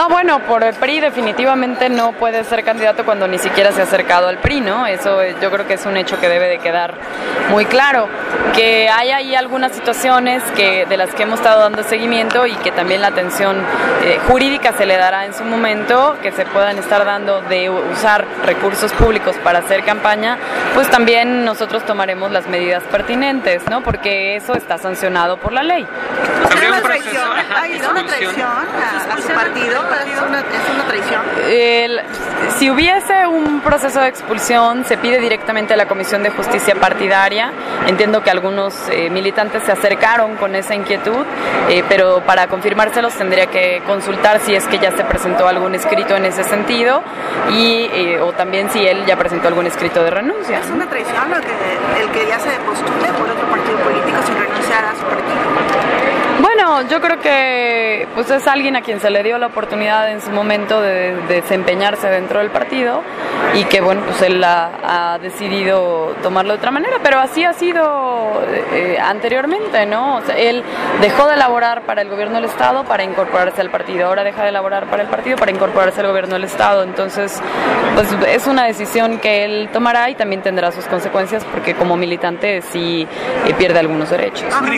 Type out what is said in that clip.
No, bueno, por el PRI definitivamente no puede ser candidato cuando ni siquiera se ha acercado al PRI, ¿no? Eso yo creo que es un hecho que debe de quedar muy claro. Que hay ahí algunas situaciones de las que hemos estado dando seguimiento y que también la atención jurídica se le dará en su momento, que se puedan estar dando de usar recursos públicos para hacer campaña, pues también nosotros tomaremos las medidas pertinentes, ¿no? Porque eso está sancionado por la ley. ¿Es una traición? ¿Es una traición a su partido? ¿Es una traición? Si hubiese un proceso de expulsión, se pide directamente a la Comisión de Justicia Partidaria. Entiendo que algunos militantes se acercaron con esa inquietud, pero para confirmárselos tendría que consultar si es que ya se presentó algún escrito en ese sentido o también si él ya presentó algún escrito de renuncia. ¿Es una traición el que ya se postule por otro partido político sin renunciar a su partido? Bueno, yo creo que pues es alguien a quien se le dio la oportunidad en su momento de desempeñarse dentro del partido y que bueno, pues él ha decidido tomarlo de otra manera, pero así ha sido anteriormente, ¿no? O sea, él dejó de laborar para el gobierno del Estado para incorporarse al partido, ahora deja de laborar para el partido para incorporarse al gobierno del Estado, entonces pues es una decisión que él tomará y también tendrá sus consecuencias porque como militante sí pierde algunos derechos.